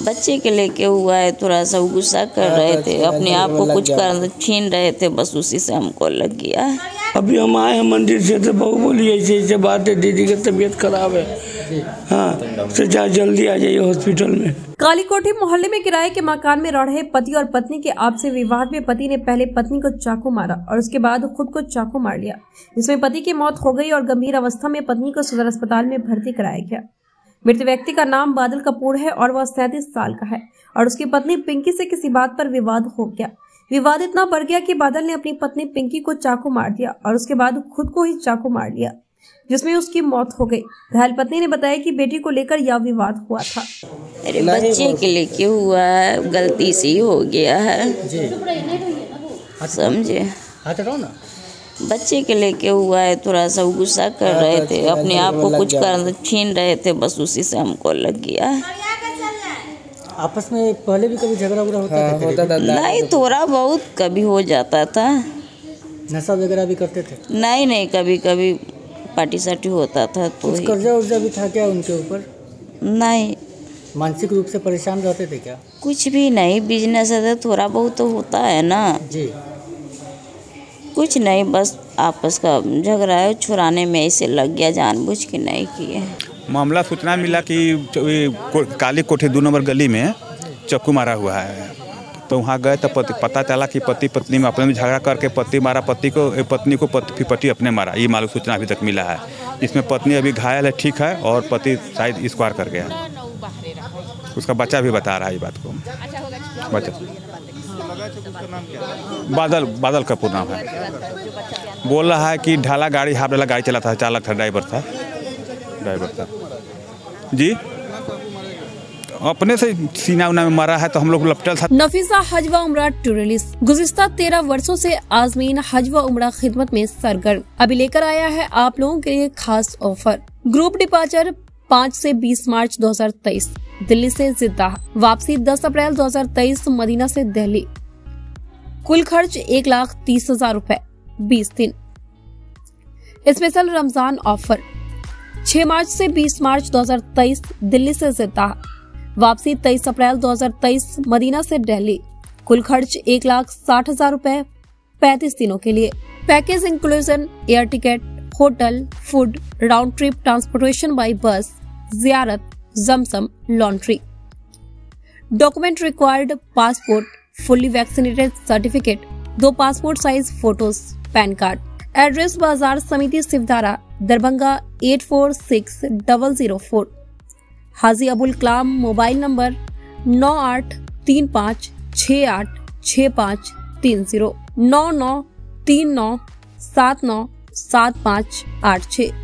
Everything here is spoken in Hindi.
बच्चे के लेके हुआ है, थोड़ा सा गुस्सा कर रहे थे, अपने आप को कुछ कर छीन रहे थे, बस उसी से हमको लग गया है। अभी हम आए हैं मंदिर से, तो बहू बोली ऐसे ऐसे बात है, दीदी की तबीयत खराब है, हाँ तो जल्दी आ जाइए हॉस्पिटल में। काली कोठी मोहल्ले में किराए के मकान में रह रहे पति और पत्नी के आपसी विवाद में पति ने पहले पत्नी को चाकू मारा और उसके बाद खुद को चाकू मार लिया, जिसमें पति की मौत हो गई और गंभीर अवस्था में पत्नी को सदर अस्पताल में भर्ती कराया गया। मृत व्यक्ति का नाम बादल कपूर है और वह 37 साल का है और उसकी पत्नी पिंकी से किसी बात पर विवाद हो गया। विवाद इतना बढ़ गया कि बादल ने अपनी पत्नी पिंकी को चाकू मार दिया और उसके बाद खुद को ही चाकू मार लिया, जिसमें उसकी मौत हो गई। घायल पत्नी ने बताया कि बेटी को लेकर यह विवाद हुआ था। अरे बच्चे के लेके हुआ है, गलती से ही हो गया है, समझे। बच्चे के लेके हुआ है, थोड़ा सा गुस्सा कर रहे थे, अपने आप को कुछ कर छीन रहे थे, बस उसी से हमको लग गया है। आपस में पहले भी कभी झगड़ा होता था? नहीं, थोड़ा बहुत कभी हो जाता था। नशा वगैरह भी करते थे? नहीं, कभी कभी पार्टी साटी होता था। तो कर्जा उर्जा भी था क्या उनके ऊपर? नहीं। मानसिक रूप से परेशान रहते थे क्या? कुछ भी नहीं, बिजनेस है, थोड़ा बहुत तो होता है ना जी। कुछ नहीं, बस आपस का झगड़ा है, छुड़ाने में ऐसे लग गया, जानबूझ के नहीं किए। मामला सूचना मिला कि काली कोठी 2 नंबर गली में चाकू मारा हुआ है, तो वहाँ गए तो पता चला कि पति पत्नी में अपने में झगड़ा करके पति मारा पत्नी को फिर पति अपने मारा। ये मालूम सूचना अभी तक मिला है। इसमें पत्नी अभी घायल है, ठीक है, और पति शायद स्क्वायर कर गया। उसका बच्चा भी बता रहा है ये बात को। बच्चा बादल कपूर नाम है। बोल रहा है कि ढाला गाड़ी हाफ डाला गाड़ी चलाता था, चालक था, ड्राइवर था जी। अपने से सीना उना में मारा है, तो हम लोग लपटल था। नफीसा हज व उम्रा टूरिस्ट गुज़िश्ता 13 वर्षों से आज़मीन हज व उम्रा खिदमत में सरगर्म अभी लेकर आया है आप लोगों के लिए खास ऑफर। ग्रुप डिपार्चर 5 से 20 मार्च 2023 दिल्ली से जिद्दाह, वापसी 10 अप्रैल 2023 मदीना से दिल्ली। कुल खर्च 1,30,000 रूपए, 20 दिन। स्पेशल रमजान ऑफर 6 मार्च से 20 मार्च 2023 दिल्ली से जिद्दाह, वापसी 23 अप्रैल 2023 मदीना से दिल्ली। कुल खर्च 1,60,000 रूपए, 35 दिनों के लिए। Package inclusion air ticket, hotel, food, round trip transportation by bus, जियारत, जमसम, laundry. Document required passport, fully vaccinated certificate, 2 passport size photos, pan card. Address बाजार समिति सिवधारा, दरभंगा 846004। Haji Abul Kalam, mobile number 9835686530, 993979758586।